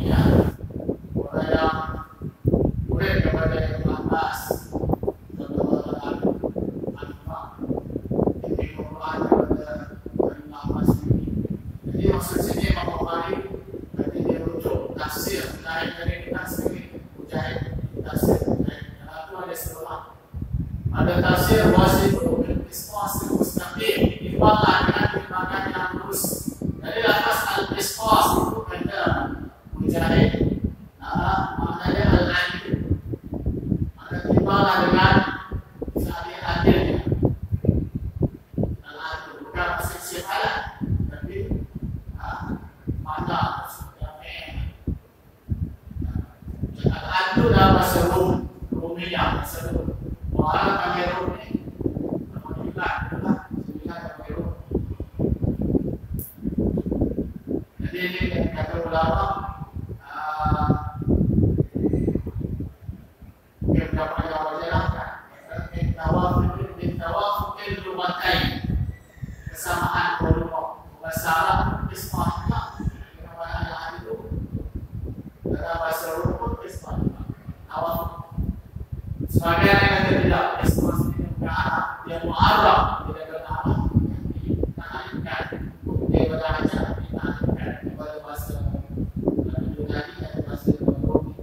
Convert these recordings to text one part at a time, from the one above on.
ya, orang yang boleh kepada yang atas, contohnya Al-Imam ini merupakan kepada Al-Imam Masjid. Jadi maksud sini Imam Bukhari berarti dia rujuk tafsir dari tafsir Mujahid, tafsir Mujahid. Itu ada sebelah. Ada tafsir wasifu bil qisas mustaqim, dipanglah dengan timbangan yang lurus. Jadi lafaz al-qisas itu kata Mujahid, maknanya al-adil. Ada timbangan dengan seadil-adilnya. Al-adil bukan maksud halal, tapi makna yang al-adil dalam bahasa Rumiyah, bahasa Rum. Orang panggil Rum ni, Alhamdulillah, Alhamdulillah panggil Rum. Jadi ini kata ulama, dia mendapat jawab jelaskan. Tawafukil lumatain, kesamaan kolom, bahasa Arab ismah juga. Kenapa yang itu? Dalam bahasa Rum pun ismah juga. Tawafuk. Sebagian yang kata tidak, ismah ini bukan Arab, dia mu'arab, tidak bernama, yang ditahankan. Dia berajar, ditahankan kepada bahasa Yunani dan bahasa Romi.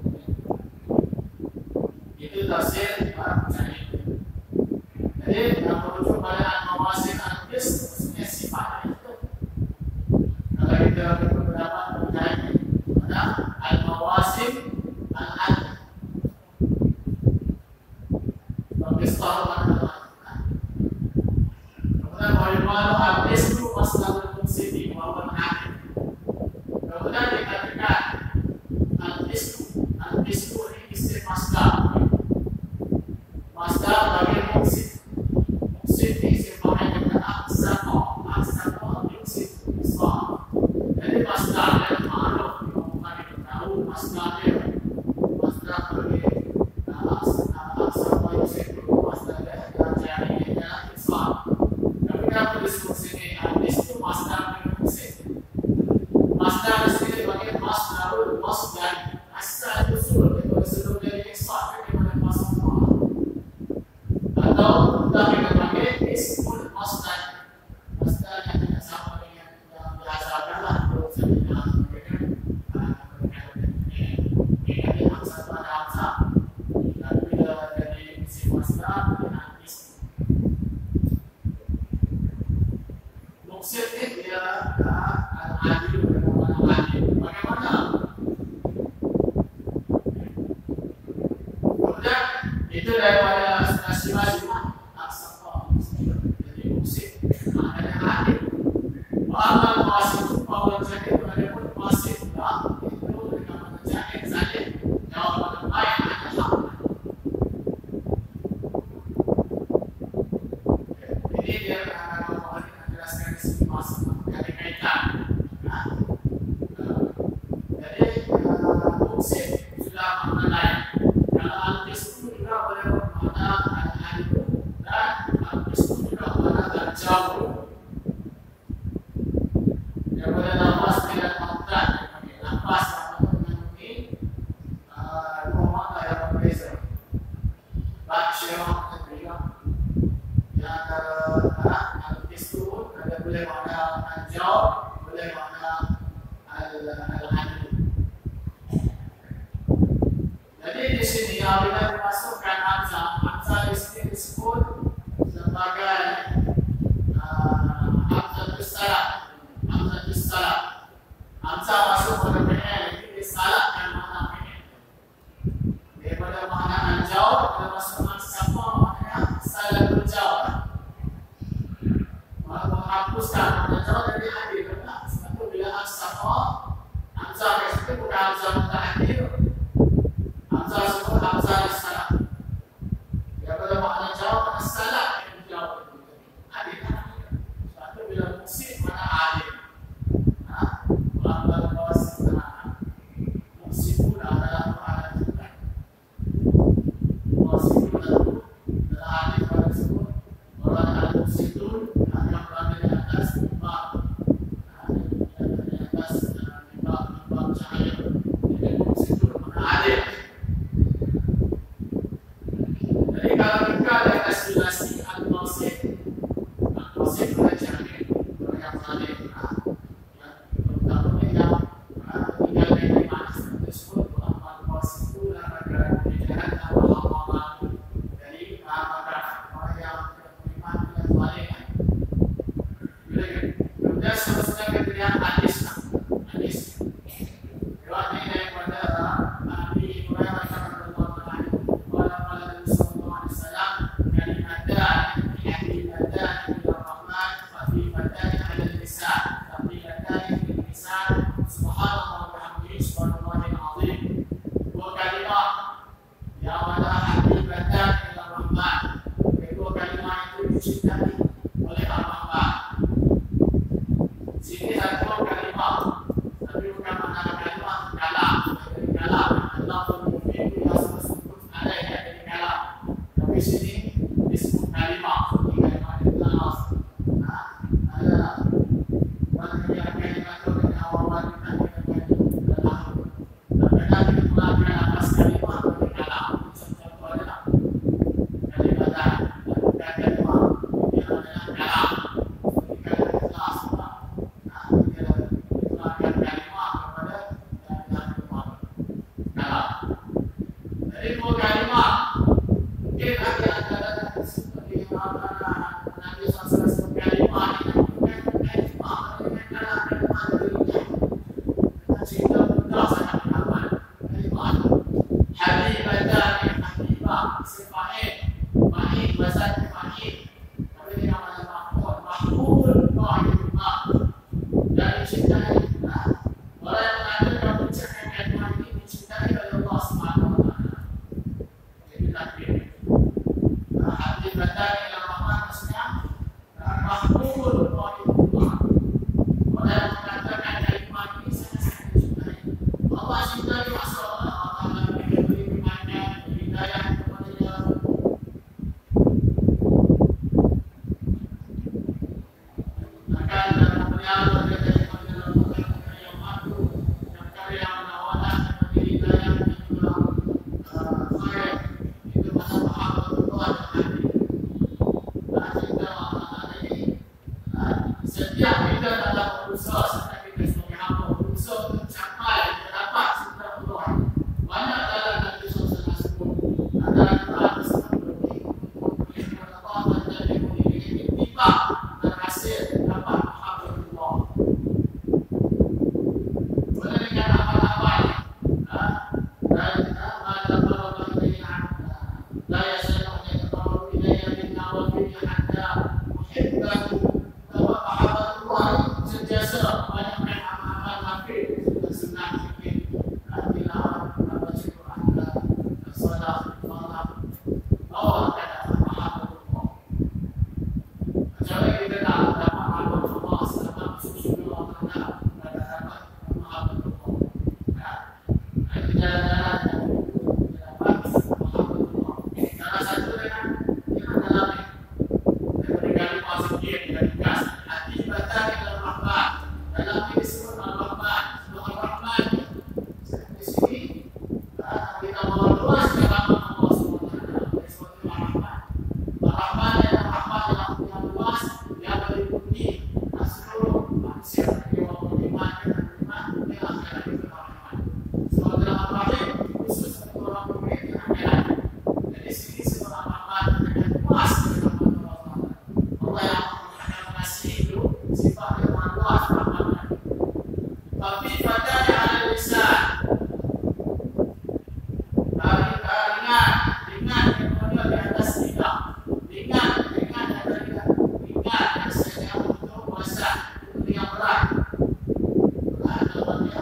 Itu tafsir Mujahid. Jadi yang merujuk pada al-mawasin al-qis, maksudnya sifatnya itu. Kalau kita berpendapat Mujahid, pada al-mawasin al-adl. Kemudian bagaimana al-ismu masdarul munsidi wa al-adil. Kemudian dikatakan al-ismu ini isim masdar. Masdar bagi munsid. Munsid isim fa'il dengan aksaqa munsid isma. Jadi masdar yang ma'ruf bukan diketahui masdar dia. Masdar bagi aksaqa munsid. Disebut sini al-ismu masdar min munsid. Masdar di sini dipanggil masdarul masdar. Asal usul itu seluruh dari isfah di mana masdar. Atau kita panggil ismul masdar. Masdar yang tidak sama dengan yang biasa adalah berusaha dengan ini hamzah pada hamzah. Tapi dari isim masdar dengan ism. Muksir ini dia al-adil dengan al-adil. Bagaimana? Kemudian itu daripada sifat-sifat aksaqa. Jadi muksir maknanya adil. Wa'amal wasif bahwa jadi walaupun wasif tak itu dengan menjahit saja jawapan baik adalah ini dia dari kaitan. Jadi muksir sudah makna lain. Kalau al-qismu juga boleh bermakna al-adil dan al-qismu juga bermakna al-jabr. Dia boleh nafas dengan makna, nafas mengandungi dua makna yang berbeza. Baksyirah dan juga yang antara al-qismu ada boleh makna al-jawab, boleh makna al-adil. Jadi di sini apabila dimasukkan hamzah di sini disebut sebagai hamzatus salat. Hamzatus salat. Hamzah masuk pada fi'il, ini disalatkan makna fi'il. Daripada makna al-jawab, pada masuk al-safa maknanya salatul jawab. Menghapuskan makna jawab dari adil. Sebab itu bila al-safa, hamzah di situ bukan hamzah muta'adil. Hamzah sebut hamzah salat. Dia pada makna jawab makna salat yang dijawab itu. Adil. Sebab itu bila muksir makna adil. Melambang bawah sederhana. Muksir pun adalah makna juga. Muksir pun adalah adil pada sebut. Orang al-muksir itu yang berada di atas limbah. Di atas limbah cahaya. bahasa Maki, tapi dia nama makmur, makmur wahidullah. Dan dicintai. Orang yang mengatakan menceritakan kalimat ini dicintai oleh Allah Subhanahu Wa Taala. Jadi takbir. Hati batani yang Rahman maksudnya makmur wahidullah. Orang yang mengatakan kalimat ini sangat dicintai. Allah cintai masalah Allah memberi firman-Nya, hidayah kepada-Nya. Maka dalam beliau dari yang mampu yang karya menawarkan seperti hidayah dan juga khair itu masa Muhammadullah dan cinta Allah ini setiap kita dalam berusaha serta kita sebagai hamba berusaha untuk capai dan dapat cinta Allah. Banyak dalam Nabi SAW sebut adalah doa tersebut oleh Allah dan diberi tiba dan hasil dapat Muhammadullah. Boleh dengan apa-apa dan لا يزال يتقرب إلي بالنوافل حتى أحبه ومحبة الله سنتياسة banyak amal nafil sunnah fikir tilawah baca Quran salat malam Allah kata mahabbatullah. Jadi kita tak dapat mahabbatullah selama masuk surga Allah pada dapat mahabbatullah. Itu jalan-jalan salah satu dengan dalam dari positif dan gas hati batani dalam Rahman dalam ini disebut Al-Rahman sebab Al-Rahman di sini kita mau luas dalam Allah SWT disebut Al-Rahman. Al-Rahman adalah Rahman yang luas yang meliputi seluruh manusia dari orang beriman dan beriman yang akhirat itu Al-Rahman. Sebab dalam Al-Rahim khusus untuk orang beriman dan akhirat. Di sini sebab Rahman dengan luas dalam Allah yang mengasihi itu sifat yang luas Rahman. Tapi pada ada lisan ringan kemudian di atas lidah ringan yang saja untuk puasa itu yang berat. Awalnya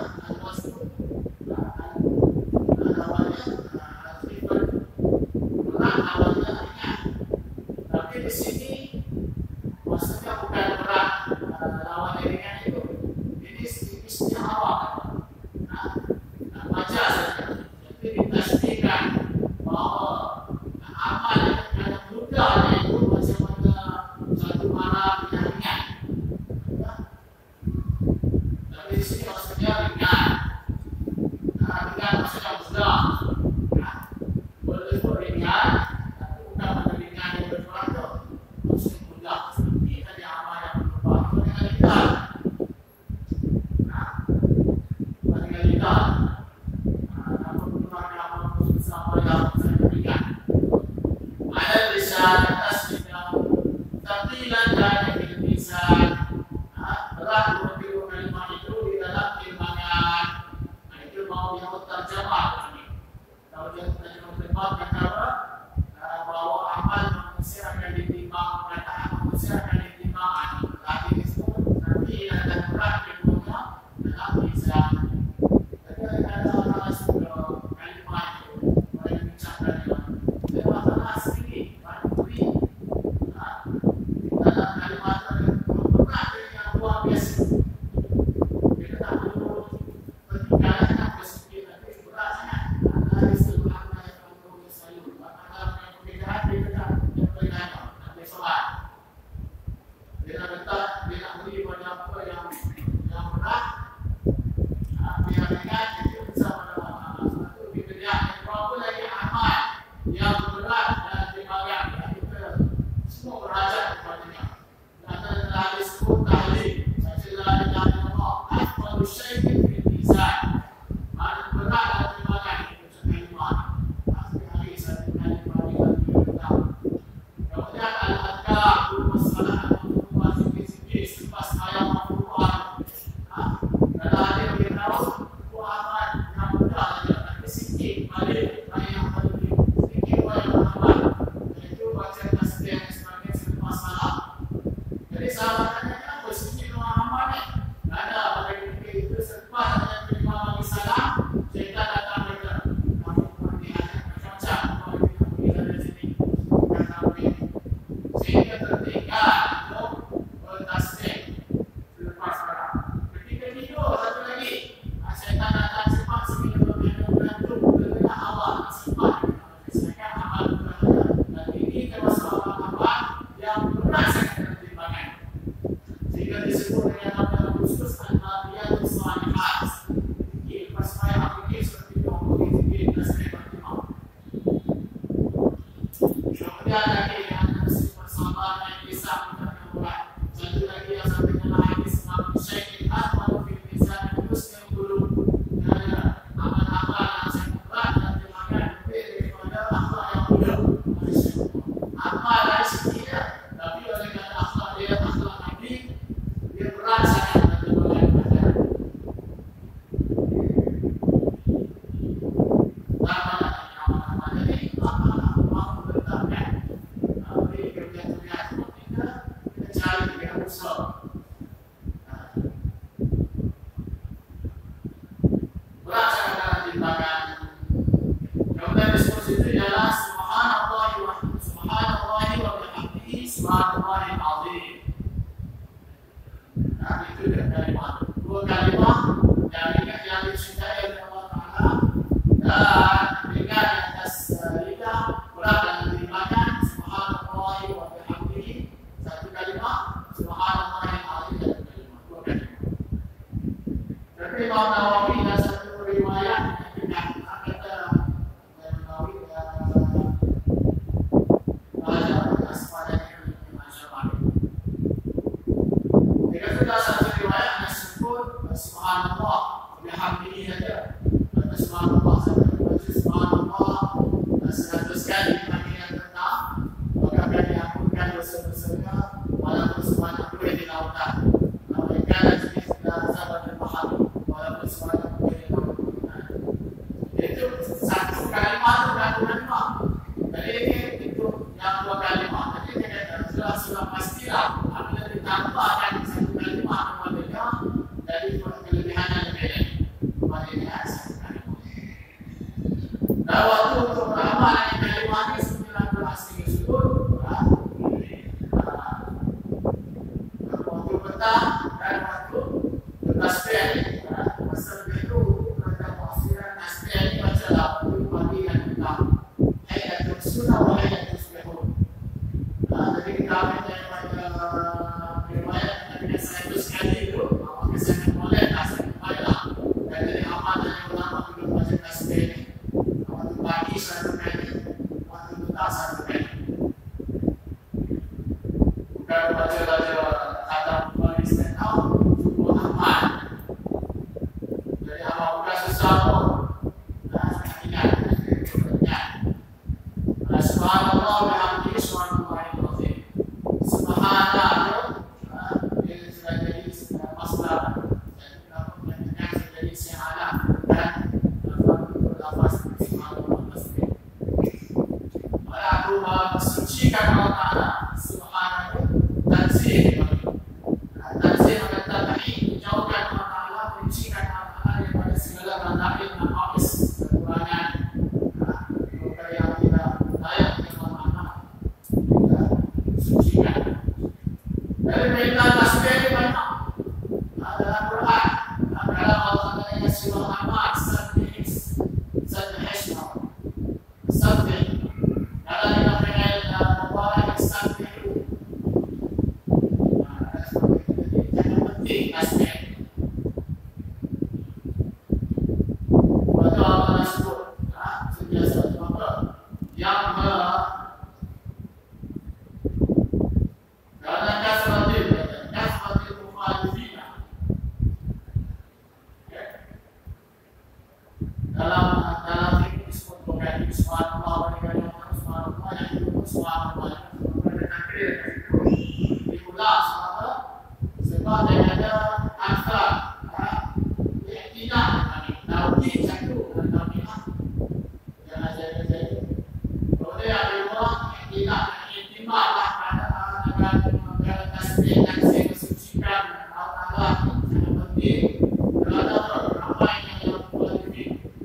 ringan, tapi di sini maksudnya bukan berat lawan ringan itu. Ini tipisnya awal, baca saja. Jadi ditasbihkan bahwa amal yang mudah itu macam mana satu malam yang ringan. Tapi di sini maksudnya ringan, ringan maksudnya mudah. Boleh ringan, tapi bukan pada ringan yang berkurang tu. Maksudnya mudah. Seperti tadi amal yang berubah itu dengan lidah. Dengan lidah. Namun berkurang amal bersama yang sangat ringan. Ada lisan atas lidah. Taqilan dan lisan. Berat mengambil kalimat itu di dalam timbangan. Itu mau yang terjemah. Kalau dia terjemah kata bahwa amal manusia akan ditimbang, perkataan manusia akan ditimbang. Tadi disebut nanti akan berat ilmunya dalam lisan. Jadi ada orang sudah kalimat itu boleh bincangkan dia masalah sedikit, beri dalam kalimat itu berat yang luar biasa. Kita tak perlu bertingkatan yang sedikit, tapi berat sangat. Ada istilah dia nak beri pada apa yang berat, yang ringan itu bersama dalam satu bidang yang berapa lagi amal yang berat dan timbangan kita semua berhajat kepadanya. Dan telah disebut tahlil, la ilaha illallah, afdalu syai'in fil mizan. Mana berat dan timbangan itu sekalimat. Hari satu kali kita. Kemudian al-adkar masalah selepas ayat Al-Quran dan ada yang beritahu Quran yang mudah saja, tapi sikit balik yang paling sikit yang aman, iaitu baca tasbih syaitan datang mereka. Kamu perhatian macam-macam. Kalau kita pergi dari sini, bukan sampai. Sehingga tertinggal untuk bertasbih selepas sekarang. Ketika tidur, satu lagi. Syaitan datang cepat sehingga mengantuk dengan Allah cepat. Misalkan amal berat. Dan ini termasuk amal yang berat sangat dalam timbangan. Sehingga disebut dengan nama khusus al-Nabiyatul Salihat. Lepas saya fikir seperti itu, mungkin fikir tasbih berjemaah. Kemudian lagi yang nasib bersabar dan kisah yang berat. Satu lagi yang sampai dengan hadis Nabi Syekh Ahmad bin Mizan Muslim dulu. Amal-amal yang sangat berat dan timbangan lebih daripada akhlak yang mulia. Amal dari segi dia, tapi oleh kerana akhlak dia, akhlak Nabi, dia berat sangat dan timbangan badan. Amal-amal ini mahu letakkan beri kebiasaan kita cari dengan usaha. Berat sangat dalam timbangan. Kemudian diskusi itu ialah Subhanallah wa bihamdihi Subhanallahil azim. Itu dia kalimah. Dua kalimah yang dicintai oleh Allah Ta'ala dan dengan atas lidah berat dan timbangan Subhanallah wa bihamdihi. Satu kalimah Subhanallahil azim dan kalimah. Dua kalimah. Tapi Imam Nawawi dan satu riwayat dengan kata Nawawi baca aspadanya masyarakat. Jika sudah satu riwayat yang sebut Subhanallah bihamdihi saja. Kata Subhanallah saja. Baca Subhanallah 100 kali panggilan tentang maka akan diampunkan dosa-dosanya walaupun sebanyak boleh di lautan. Mereka jenis sahabat dan paham walaupun sebanyak boleh di lautan. Itu satu kalimah itu dan kalimah. Jadi itu yang dua kalimah. Jadi dia kata sudah pastilah apabila ditambahkan satu kalimah kepadanya jadi kelebihan yang berbeda. Kepadanya satu kalimah. Dan waktu untuk beramal dengan kalimah ini 19 tersebut waktu petang dan waktu bertasbih. Masa itu mereka mengakhirkan tasbih ini bacalah waktu pagi dan petang. Hayatul sunnah wa hayatul sunnah. Jadi kita ambil riwayat dengan 100 kali itu, maka sangat boleh tasbih baiklah. Dan dari amalan yang ulama belum baca tasbih ini. Waktu pagi satu kali, waktu petang satu kali. Bukan baca khatam bagi stand out, cukup amal. Jadi amal bukan susah pun. Ingat. Subhanallah bihamdihi Subhanallahil azim. Subhanallah ini sudah jadi masdar. Jadi kita menjadi sihalah dan lafaz Subhanallah tasbih. Maka aku mensucikan Allah Ta'ala Subhanahu tanzih. Tanzih mengatakan menjauhkan Allah Ta'ala, mencikan Allah Ta'ala daripada segala randahil dan habis kekurangan. Maka yang tidak layak dengan Allah Ta'ala kita sucikan. Dari perintah tasbih ini banyak dalam Quran. Dalam Allah Ta'ala surah Ahmad Sabih Sabih. Kalau kita mengenal Mubarak Sabih jangan penting tasbih. Waktu Allah sebut sentiasa maka yang karena kasratil mukhalifina dalam disebut bukan Subhanallah wa bihamdihi Subhanallah yang itu Subhanallah pada takbir diulang sebab dia ada asal tidak tauhid satu dan tauhid jangan jadi boleh ada orang tidak intimatlah pada tasbih dan mensucikan Allah Ta'ala sangat penting kerana ramai yang boleh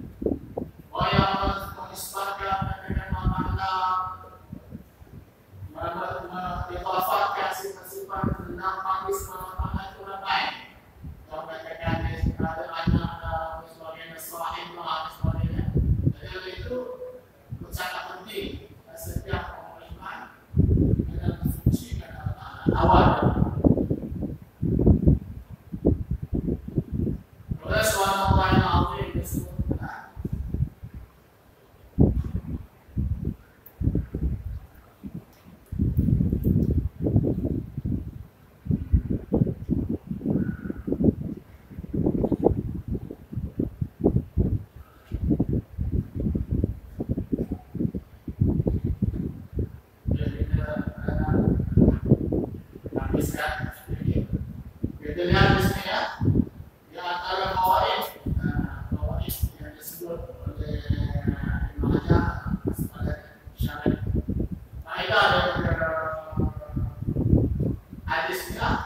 disebut oleh Ibn Hajar sebagai syarat. Faedah daripada hadis ni lah.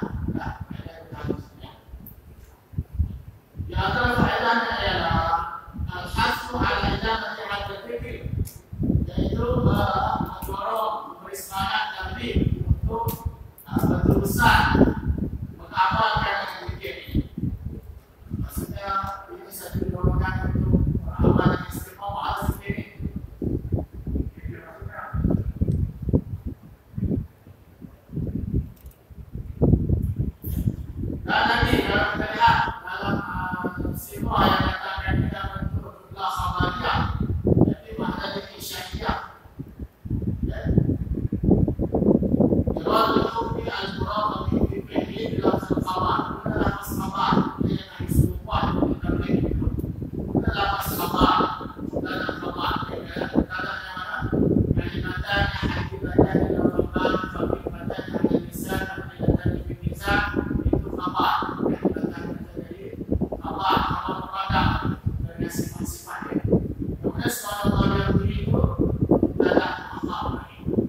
Yang antara faedahnya ialah al-hasbu ala idamati hadal fikir, iaitu mendorong, memberi semangat dan lebih untuk berterusan mengamalkan fikir ini. Maksudnya ini satu dorongan untuk amalan istiqamah ala fikir ini. Dan nanti kalau kita lihat dalam semua yang katakan kita bentuk belah khabariyah, jadi makna dari syahidah. Jawab al-hukmi al-murad fi fi'li bila khabar. Adalah khabar yang harus serupa dengan itu. Adalah khabar dan khabar. Kata yang mana? Kalimatan hakikatan dalam khabar, kalimatan ada lisan, kalimatan di lisan itu khabar. Kalimatan dari khabar kepada dengan sifat-sifatnya. Kemudian subhanallah yang begitu adalah khabar.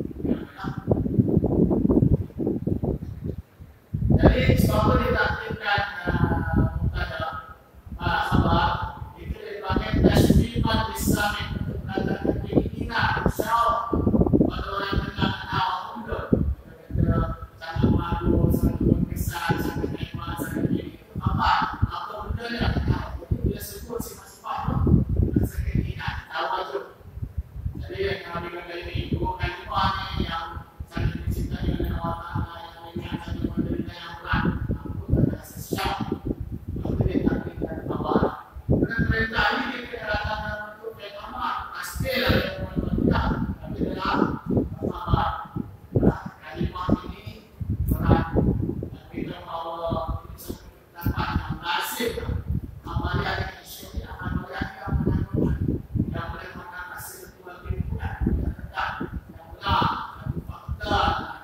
Jadi sebab ditakdirkan mubtada khabar itu dipakai tasbihman lisamin untuk menandakan keinginan syauq pada orang yang kenal muda. Kita sangat malu, sangat berkesan, sangat nikmat, sangat ini. Apa benda yang kenal? Jadi dia sebut sifat-sifat itu rasa keinginan, tawaduk. Jadi yang kami kata ini dua kalimah ni yang sangat dicintai oleh Allah Taala, yang mengingatkan menderita yang berat, aku tak rasa syauq. Itu dia takdirkan khabar. Dan perintah ini dikatakan dalam bentuk yang amat pastilah yang mudah, tapi dalam khabar. Kalimah ini berat, tapi dalam Allah ini dapat yang nasib. Amalia dengan syariah, amalia yang menanggung, yang boleh makan hasil dua kehidupan, yang tetap, yang benar, yang fakta.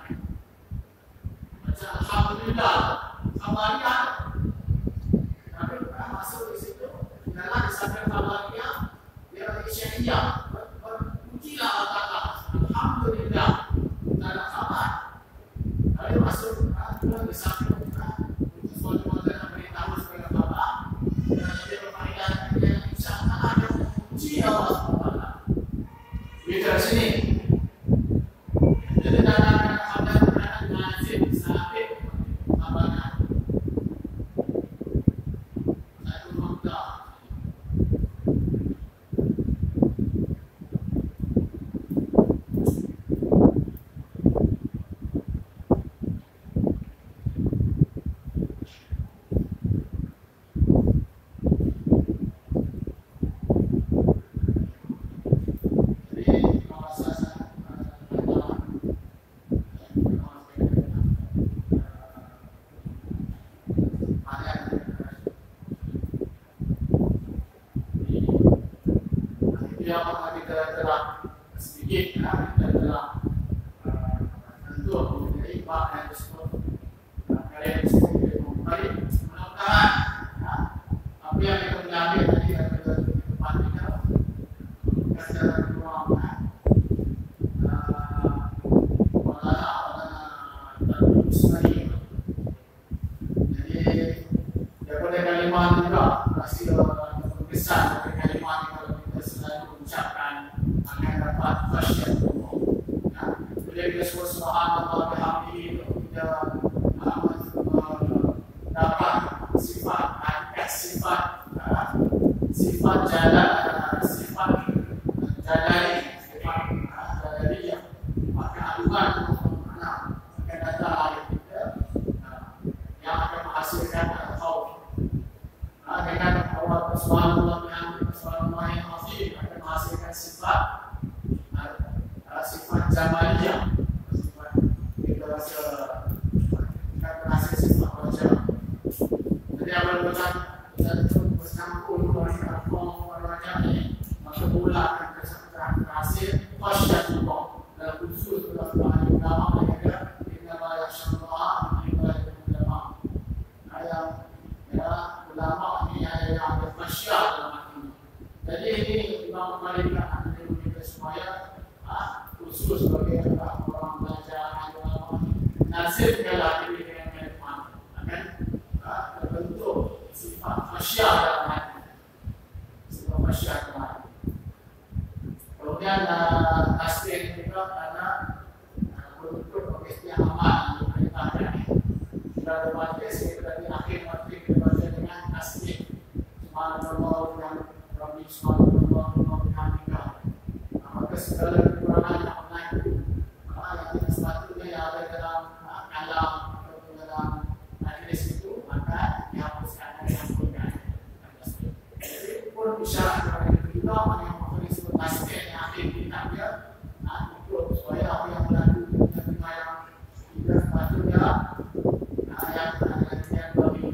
Macam alhamdulillah, amalia. Tapi bukan masuk di situ. Dalam disabda amalia, dia bagi syariah. Berpujilah Allah Taala. Alhamdulillah, dalam khabar. Lalu masuk dalam disabda untuk suatu model yang beritahu sebagai khabar. Dan dia berfaedah yang insyaAllah ada memuji Allah SWT. Beda sini. Jadi dalam khabar berada nazim, sabit, khabarnya. Satu makna. Yang kita telah sedikit, kita telah tentu menjadi bab yang disebut karya disebut kembali mudah-mudahan apa yang kita mengambil tadi daripada kehidupan kita bukan dalam ruang jadi daripada kalimah juga masih berkesan dari kalimah yang selalu ucapkan akan dapat khasyat Allah. Bila kita sebut subhanallah bihamdihi kita dapat sifat hakikat sifat jalan sifat jalani sifat jalaniyah maka aduan akan datang dari kita yang akan menghasilkan al-khawf dengan awal subhanallah bihamdihi subhanallah yang azim akan menghasilkan sifat jamaliyah, sifat kita rasa akan menghasilkan sifat wajah. Jadi awal bulan kita itu bersangkul dengan wajah ini maka mula akan terhasil khasyatullah dalam khusus dalam bahasa ulama mereka innama yakhsyallaha min ibadihi ulama. Ayat ulama ini ada yang berkhasyat dalam hati. Jadi ini Imam Malik kita supaya khusus bagi orang belajar agama nasib adalah diri dengan iman akan terbentuk sifat khasyah dalam hati, sifat khasyah dalam hati. Kemudian tasbih juga karena bentuk bagi amal untuk perintah ini. Sudah berbaca sekitar di akhir waktu kita baca dengan tasbih. Subhanallah dan Rabbi Subhanallah Alhamdulillah. Maka segala kekurangan yang lain, yang tidak sepatutnya yang ada dalam kalam atau dalam hadis itu, maka dihapuskan dan diampunkan. Jadi pun isyarat kepada kita yang mengenai sebut tasbih yang akhir kita dia ikut supaya apa yang berlaku yang tidak sepatutnya yang bagi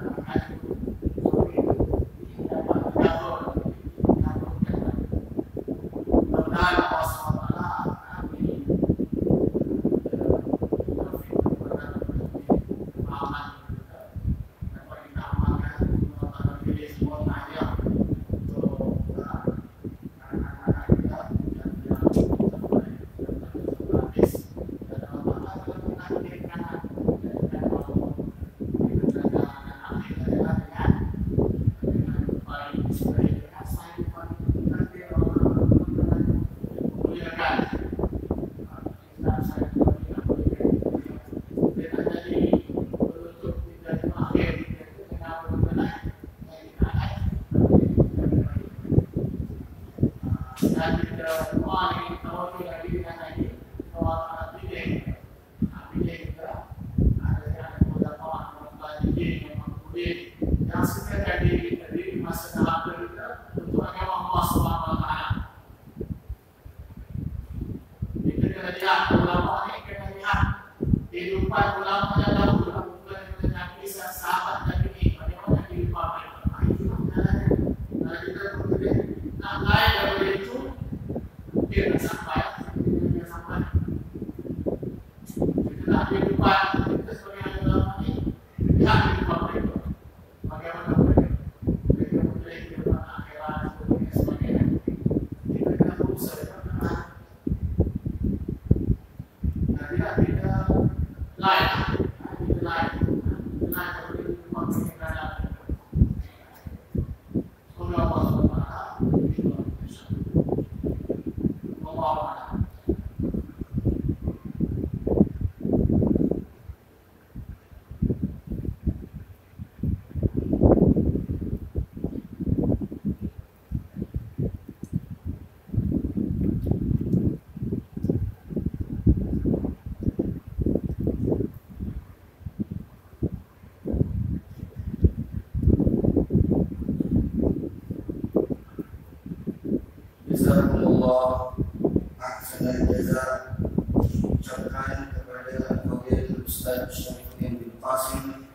Jazakumullah ahsanal jazaa. Ucapkan kepada Fadil Ustaz